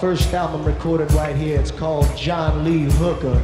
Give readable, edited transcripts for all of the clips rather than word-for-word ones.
first album recorded right here. It's called John Lee Hooker.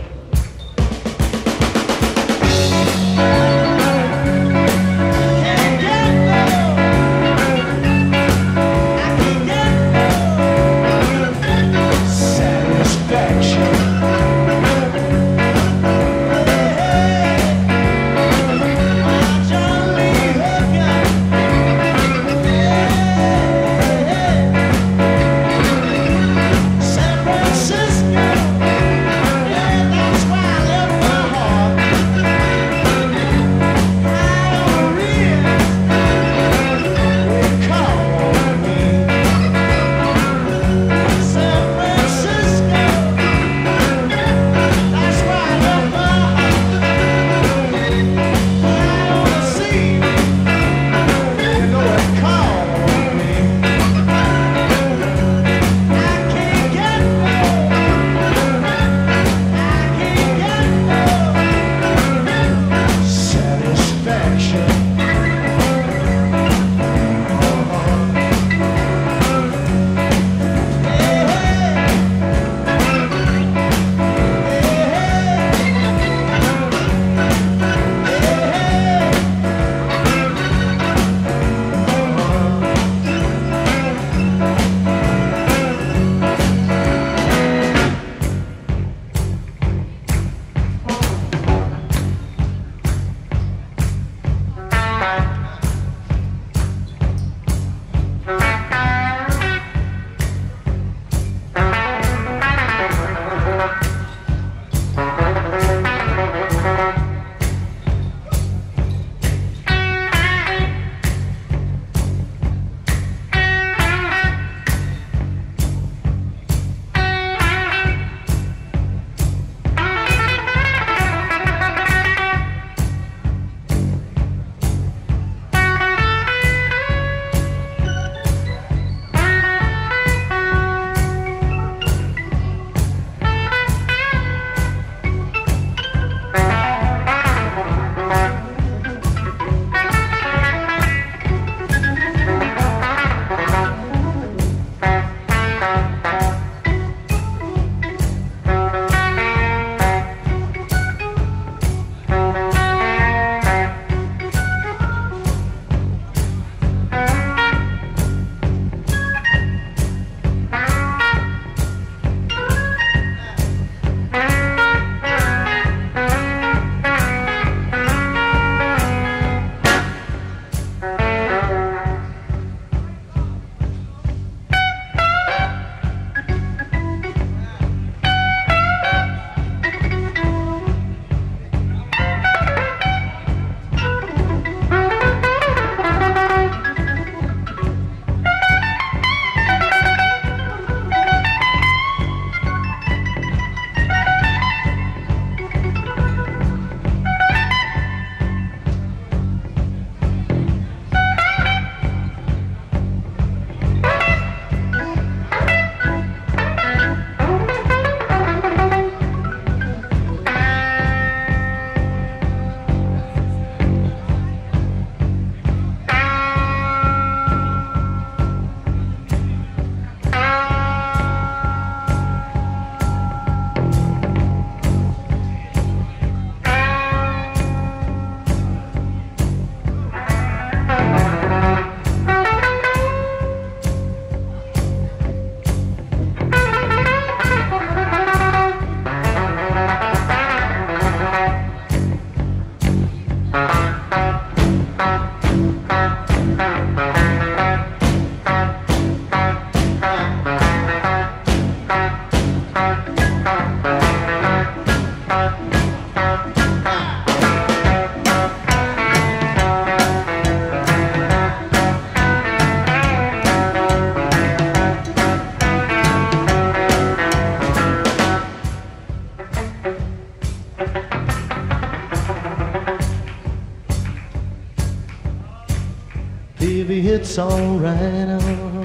Baby, it's alright,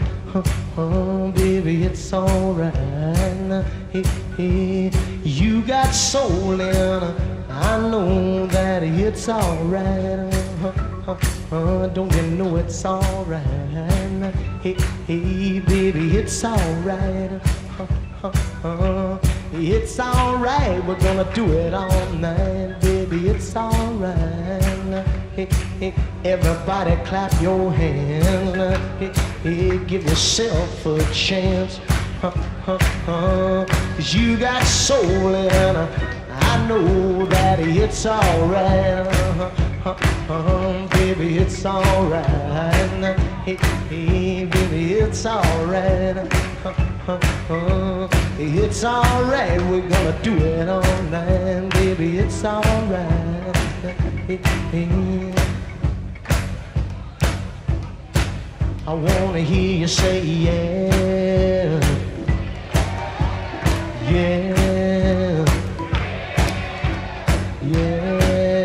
baby, it's alright. Hey, hey, you got soul and I know that it's alright. Don't you know it's alright? Hey, hey, baby, it's alright. It's alright, we're gonna do it all night, baby, it's alright. Hey, hey, everybody clap your hands. Hey, hey, give yourself a chance. 'Cause you got soul and I know that it's alright. Baby, it's alright. Hey, hey, baby, it's alright. It's alright, we're gonna do it all night, baby, it's alright. Hey, hey. I wanna hear you say yeah, yeah, yeah.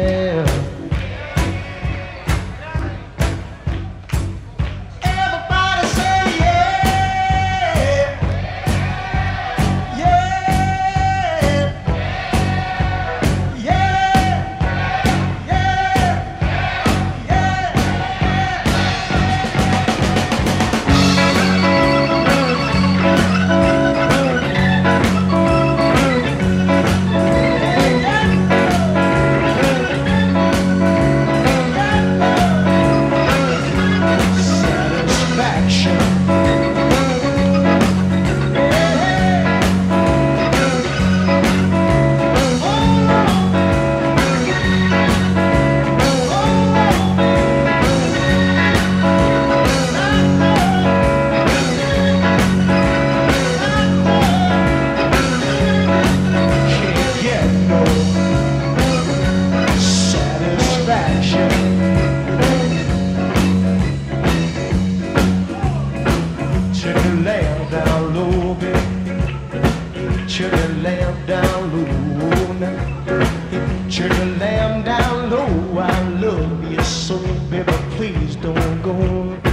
Everybody say yeah, yeah, yeah, yeah, yeah. Turn the lamp down low now. Turn the lamp down low. I love you so, baby, please don't go.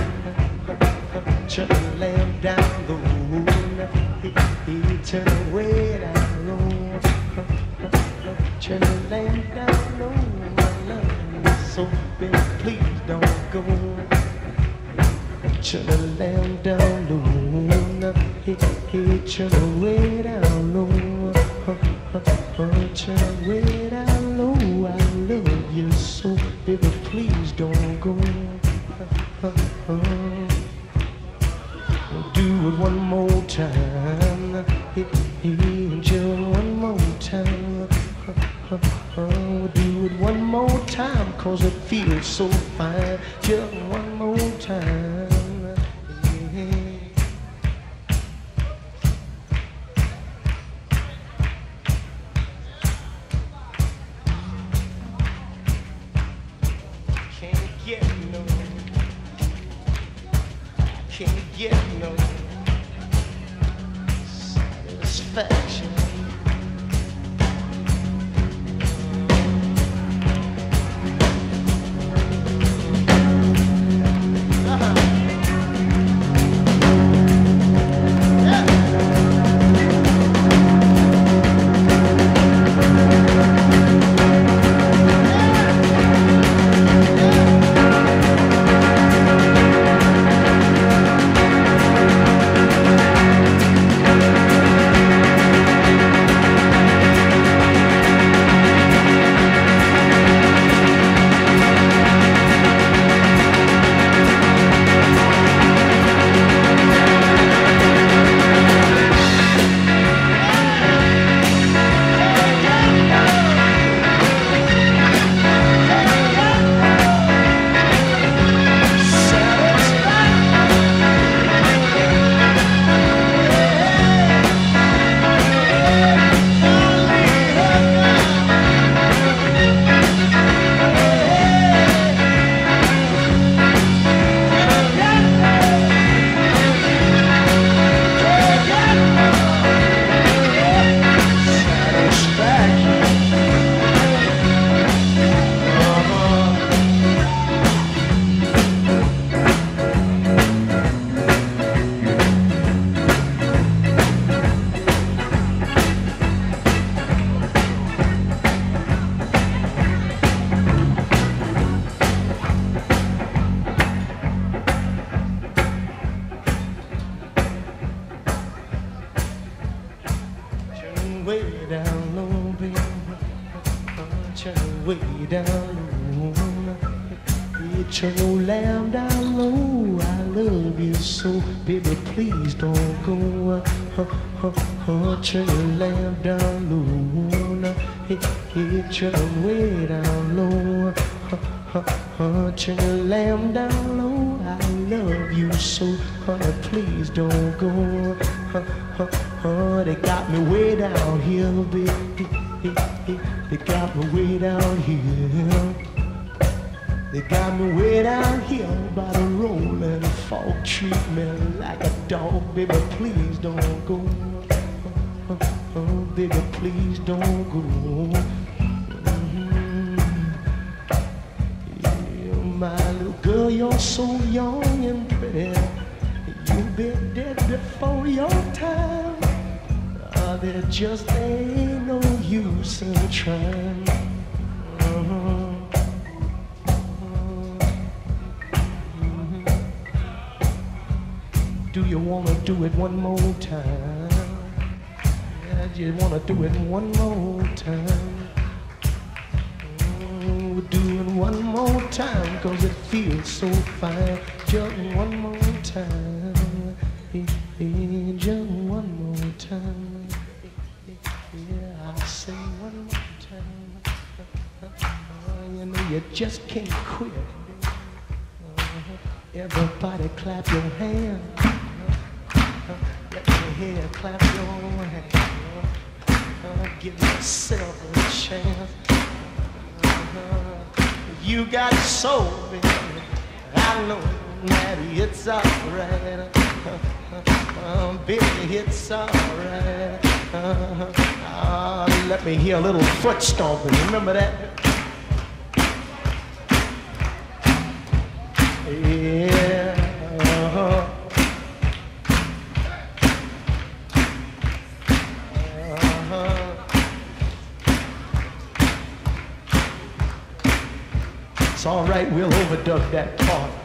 Turn the lamp down low now. Turn it way down low. Turn the lamp down low. I love you so, baby, please don't go. Turn the lamp down low. Hey, hey, turn it way down low. Turn it way down low. I love you so, baby, please don't go. Do it one more time. Hey, hey, just one more time. Do it one more time, 'cause it feels so fine. Just one more time. Can't get no satisfaction. turn way down low. You turn your lamp down low. I love you so, baby, please don't go. Turn your lamp down low. Turn way down low. Turn your lamp down low. I love you so, honey, please don't go. They got me way down here, baby. They got me way down here. They got me way down here by the rolling fog. Treat me like a dog, baby, please don't go. Baby, please don't go. Yeah, my little girl, you're so young and pretty. You've been dead before your time. There just ain't no use in trying. Do you wanna do it one more time? Yeah, you wanna do it one more time? We're doing one more time, 'cause it feels so fine. Just one more time. Just one more time. Yeah, I'll say one more time. You know you just can't quit. Everybody clap your hands. Let me hear clap your hands. Give yourself a chance. You got soul, baby. I know that it's alright. Baby, it's alright. Let me hear a little foot stomping. Remember that? Yeah. It's all right, we'll overdub that part.